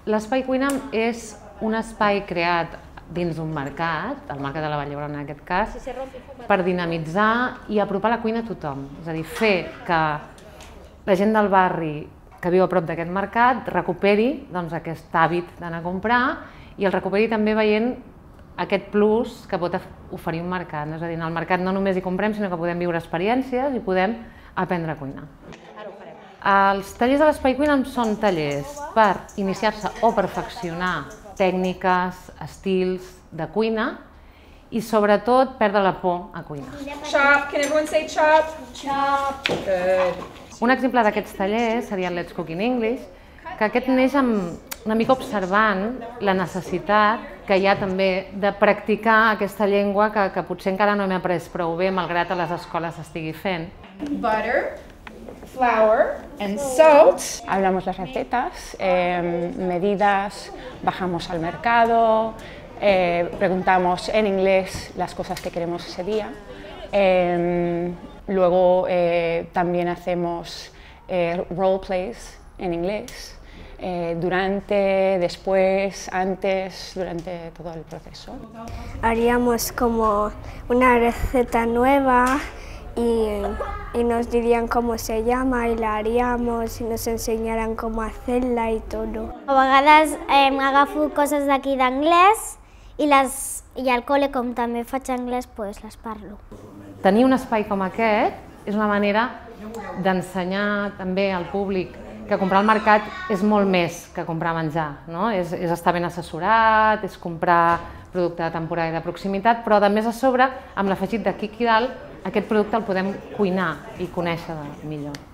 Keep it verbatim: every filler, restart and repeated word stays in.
L'espai cuina és un espai creat dins d'un mercat, el Mercat de la Vall d'Hebron en aquest cas, per dinamitzar i apropar la cuina a tothom. És a dir, fer que la gent del barri que viu a prop d'aquest mercat recuperi doncs, aquest hàbit d'anar a comprar i el recuperi també veient aquest plus que pot oferir un mercat. És a dir, en el mercat no només hi comprem, sinó que podem viure experiències i podem aprendre a cuinar. Els tallers de l'Espai Cuina són tallers per iniciar-se o perfeccionar tècniques, estils de cuina i sobretot perdre la por a cuinar. Chop, can everyone say chop? Chop. Good. Un exemple d'aquests tallers seria el Let's Cook in English, que aquest neix amb una mica observant la necessitat que hi ha també de practicar aquesta llengua que, que potser encara no hem après prou bé, malgrat a les escoles s'estigui fent. Butter, flour, and salt. Hablamos las recetas, eh, medidas, bajamos al mercado, eh, preguntamos en inglés las cosas que queremos ese día. Eh, luego eh, también hacemos eh, role plays en inglés. Eh, durante, después, antes, durante todo el proceso. Haríamos como una receta nueva y, y nos dirían cómo se llama y la haríamos y nos enseñaran cómo hacerla y todo. A vegades eh, agafo coses d'aquí d'anglès i, les, i al col·le, com també faig anglès, pues, les parlo. Tenir un espai com aquest és una manera d'ensenyar també al públic que comprar al mercat és molt més que comprar menjar, no? És, és estar ben assessorat, és comprar producte de temporada i de proximitat, però a més a sobre, amb l'afegit d'aquí aquí dalt, aquest producte el podem cuinar i conèixer millor.